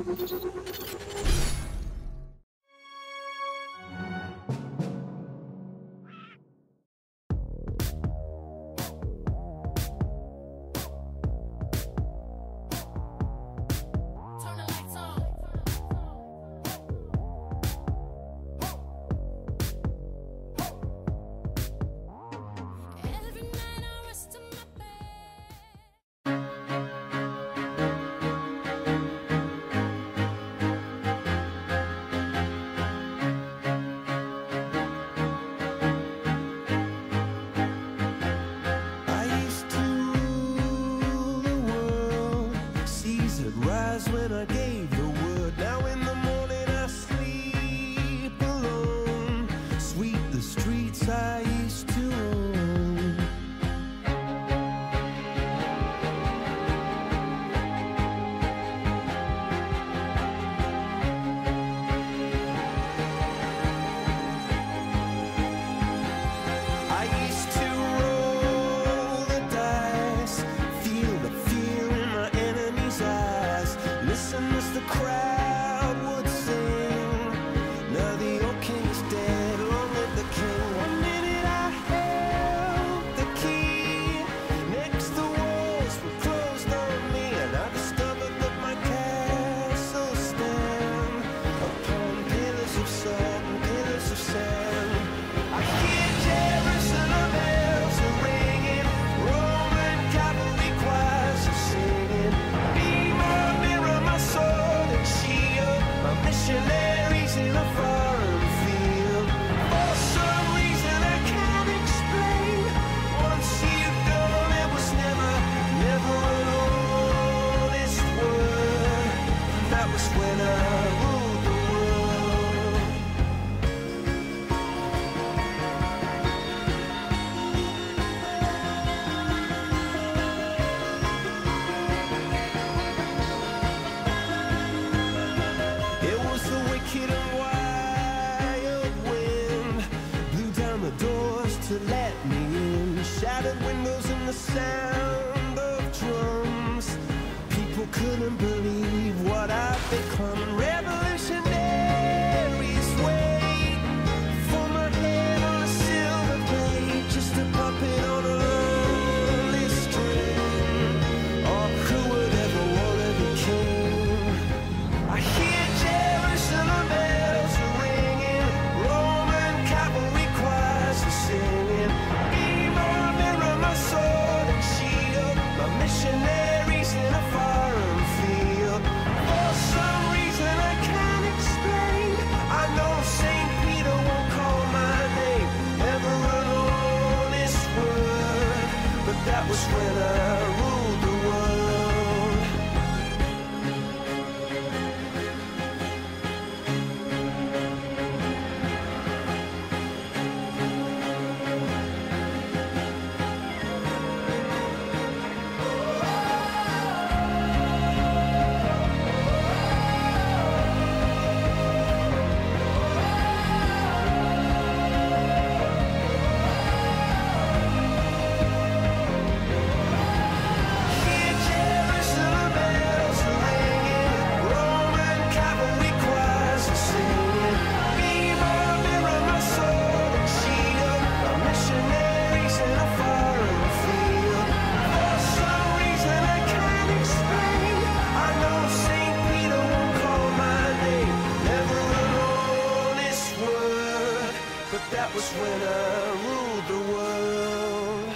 When I gave the word, now in the morning I sleep alone. Sweep the streets I used to own. I used to roll the dice, feel the fear in my enemy's eyes. Listen as the crowd would sing. Now the old king is dead, long live the king. One minute I held the key, next the walls were closed on me, and I discovered that my castle stand upon pillars of salt and pillars of sand. I hear Jerusalem bells are ringing, Roman cavalry choirs are singing. Be my mirror, my sword and shield, my missionaries in a foreign field. For some reason I can't explain, once you've gone it was never an honest word. That was when I ruled the world. It was the wicked and wild wind, blew down the doors to let me in, shattered windows and the sound of drums. People couldn't believe what I'd become. Revolutionaries wait for my head on a silver plate, just a puppet on a lonely string. Oh, who would ever want to be king? I hear Jerusalem bells are ringing, Roman cavalry choirs are singing. Be my mirror, my sword and shield, my missionaries in a foreign field. For some reason I can't explain, I know St. Peter won't call my name, never an honest word. But that was when I ruled the world. Hear Jerusalem bells are ringing, Roman cavalry choirs are singing. Be my mirror, my sword and shield, my missionaries in a foreign field. For some reason I can't explain, I know St. Peter won't call my name, never an honest word. But that was when I ruled the world.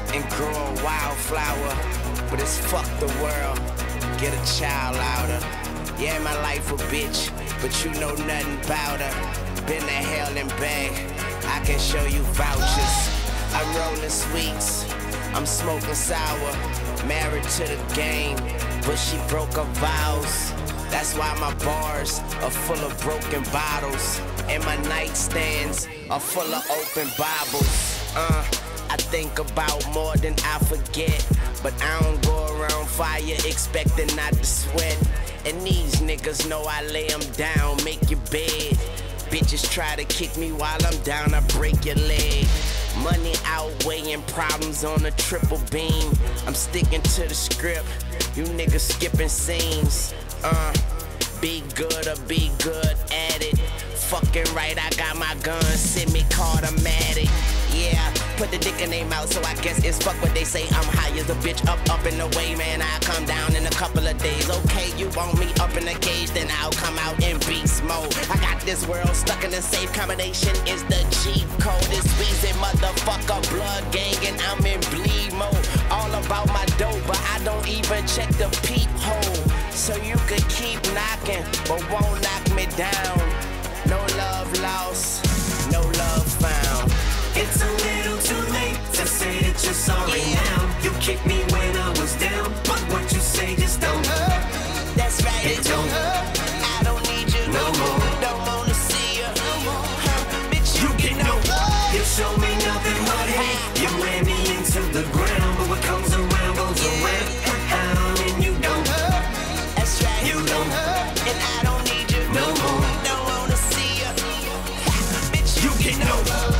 and grow a wildflower. But it's fuck the world, get a child louder. Yeah, my life a bitch, but you know nothing about her. Been to hell and back, I can show you vouchers. I'm rolling sweets, I'm smoking sour. Married to the game, but she broke her vows. That's why my bars are full of broken bottles, and my nightstands are full of open Bibles. I think about more than I forget, but I don't go around fire expecting not to sweat. And these niggas know I lay them down, make your bed. Bitches try to kick me while I'm down, I break your leg. Money outweighing problems on a triple beam. I'm sticking to the script, you niggas skipping scenes. Be good or be good at it. Fucking right, I got my gun, semi-automatic. Yeah, put the dick in their mouth, so I guess it's fuck what they say. I'm high as a bitch, up and away, man. I'll come down in a couple of days. Okay, you want me up in a cage, then I'll come out in beast mode. I got this world stuck in a safe combination, is the cheat code. It's Weezy, motherfucker, blood gang, and I'm in bleed mode. All about my dough, but I don't even check the peephole. So you could keep knocking, but won't knock me down. No love lost, no love found. It's a little too late to say that you're sorry now. You kicked me when I was down, but what you say just don't hurt. That's right, it don't hurt. I don't need you no more. Don't wanna see you no more. Bitch, You get no love. You show me nothing but hate. You ran me into the ground, but what comes around goes around. And you don't hurt. That's right, You don't hurt. and I don't need you No more. Don't wanna see you. Bitch, You get no love.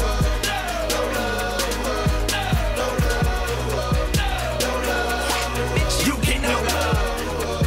You get no love.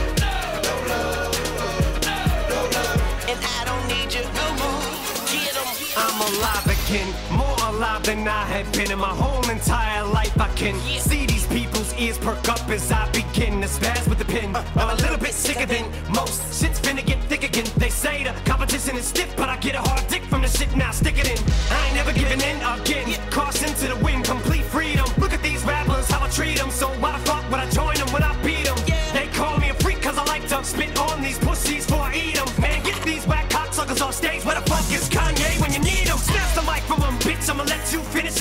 and I don't need you no more. Get 'em. I'm alive again, more alive than I have been in my whole entire life. I can see these people's ears perk up as I begin to spaz with the pen. I'm a little bit sicker than most. Shit's finna get thick again. They say the competition is stiff, but I get a hard dick from the shit, now stick it in. I ain't never giving in again. Caution to the wind, complete freedom. Look at these rappers, how I treat them. So why the fuck would I join them when I beat them? They call me a freak cause I like to spit on these pussies before I eat them. Man, get these whack cocksuckers off stage. Where the fuck is Kanye when you need him? Snatch the mic from him, bitch, I'ma let you finish